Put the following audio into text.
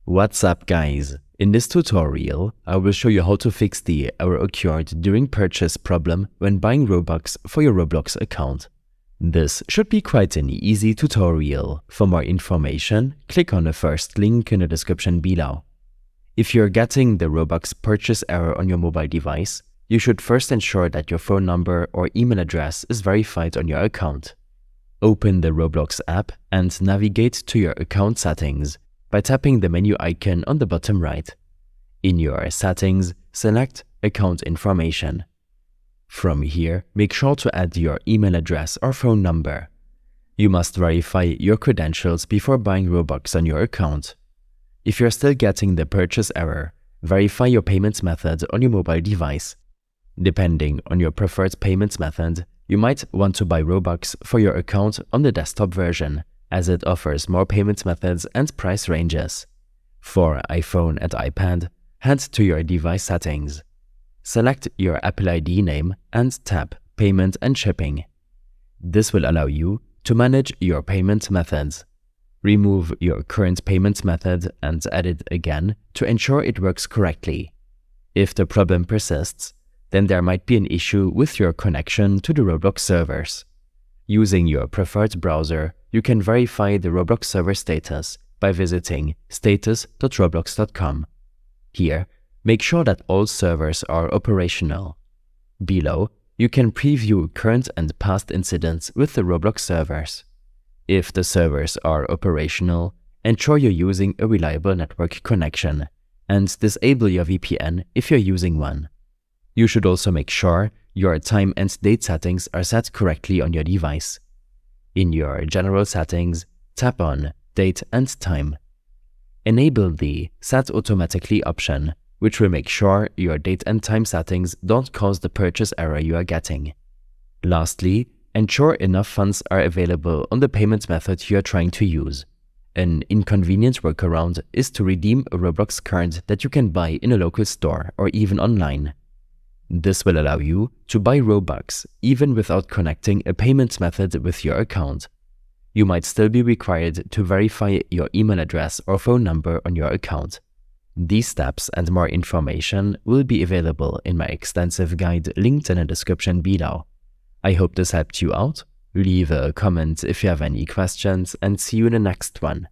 What's up guys? In this tutorial, I will show you how to fix the error occurred during purchase problem when buying Robux for your Roblox account. This should be quite an easy tutorial. For more information, click on the first link in the description below. If you're getting the Robux purchase error on your mobile device, you should first ensure that your phone number or email address is verified on your account. Open the Roblox app and navigate to your account settings by tapping the menu icon on the bottom right. In your settings, select Account Information. From here, make sure to add your email address or phone number. You must verify your credentials before buying Robux on your account. If you're still getting the purchase error, verify your payment method on your mobile device. Depending on your preferred payment method, you might want to buy Robux for your account on the desktop version, as it offers more payment methods and price ranges. For iPhone and iPad, head to your device settings. Select your Apple ID name and tap Payment and Shipping. This will allow you to manage your payment methods. Remove your current payment method and add it again to ensure it works correctly. If the problem persists, then there might be an issue with your connection to the Roblox servers. Using your preferred browser, you can verify the Roblox server status by visiting status.roblox.com. Here, make sure that all servers are operational. Below, you can preview current and past incidents with the Roblox servers. If the servers are operational, ensure you're using a reliable network connection and disable your VPN if you're using one. You should also make sure your time and date settings are set correctly on your device. In your general settings, tap on Date and Time. Enable the Set Automatically option, which will make sure your date and time settings don't cause the purchase error you are getting. Lastly, ensure enough funds are available on the payment method you are trying to use. An inconvenient workaround is to redeem a Roblox card that you can buy in a local store or even online. This will allow you to buy Robux even without connecting a payment method with your account. You might still be required to verify your email address or phone number on your account. These steps and more information will be available in my extensive guide linked in the description below. I hope this helped you out. Leave a comment if you have any questions and see you in the next one.